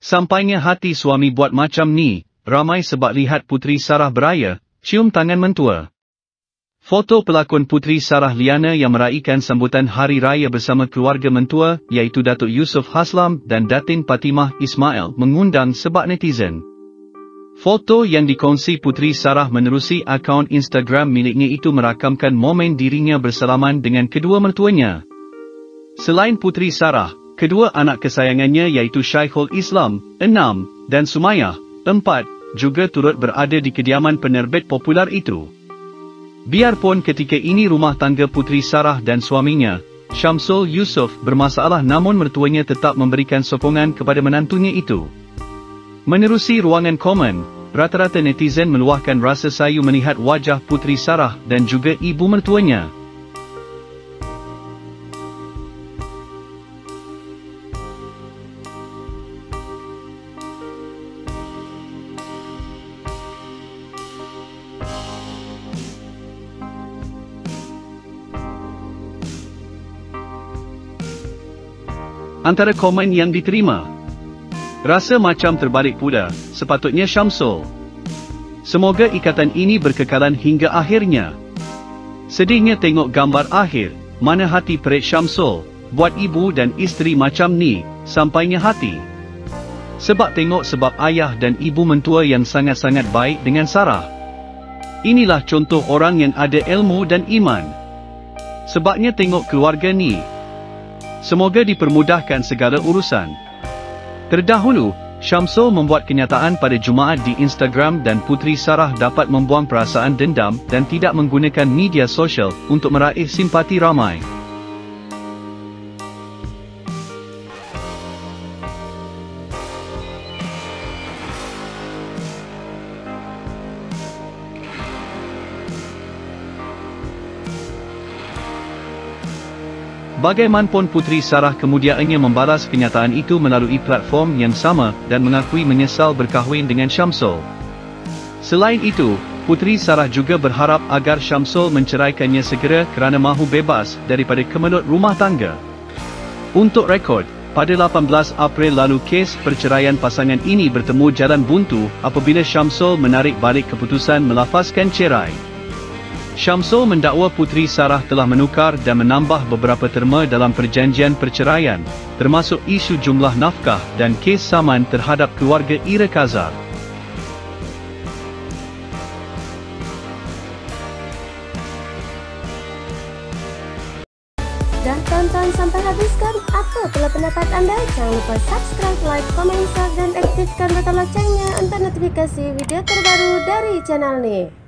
Sampainya hati suami buat macam ni, ramai sebab lihat Puteri Sarah beraya, cium tangan mentua. Foto pelakon Puteri Sarah Liana yang meraihkan sambutan Hari Raya bersama keluarga mentua iaitu Datuk Yusof Haslam dan Datin Fatimah Ismail mengundang sebab netizen. Foto yang dikongsi Puteri Sarah menerusi akaun Instagram miliknya itu merakamkan momen dirinya bersalaman dengan kedua mertuanya. Selain Puteri Sarah, kedua anak kesayangannya iaitu Syekhul Islam, 6, dan Sumayyah, 4, juga turut berada di kediaman penerbit popular itu. Biarpun ketika ini rumah tangga Puteri Sarah dan suaminya, Syamsul Yusof, bermasalah namun mertuanya tetap memberikan sokongan kepada menantunya itu. Menerusi ruangan komen, rata-rata netizen meluahkan rasa sayu melihat wajah Puteri Sarah dan juga ibu mertuanya. Antara komen yang diterima, rasa macam terbalik pula, sepatutnya Syamsul. Semoga ikatan ini berkekalan hingga akhirnya. Sedihnya tengok gambar akhir, mana hati perit Syamsul, buat ibu dan isteri macam ni, sampainya hati. Sebab ayah dan ibu mentua yang sangat-sangat baik dengan Sarah. Inilah contoh orang yang ada ilmu dan iman. Sebabnya tengok keluarga ni. Semoga dipermudahkan segala urusan. Terdahulu, Syamsul membuat kenyataan pada Jumaat di Instagram dan Puteri Sarah dapat membuang perasaan dendam dan tidak menggunakan media sosial untuk meraih simpati ramai. Bagaimanapun Puteri Sarah kemudiannya membalas kenyataan itu melalui platform yang sama dan mengakui menyesal berkahwin dengan Syamsul. Selain itu, Puteri Sarah juga berharap agar Syamsul menceraikannya segera kerana mahu bebas daripada kemelut rumah tangga. Untuk rekod, pada 18 April lalu kes perceraian pasangan ini bertemu jalan buntu apabila Syamsul menarik balik keputusan melafazkan cerai. Syamsul mendakwa Puteri Sarah telah menukar dan menambah beberapa terma dalam perjanjian perceraian, termasuk isu jumlah nafkah dan kes saman terhadap keluarga Ira Kazar. Dah tonton sampai habis kan? Apa pula pendapat anda? Jangan lupa subscribe, like, komen, share, dan aktifkan butang loncengnya untuk notifikasi video terbaru dari channel ni.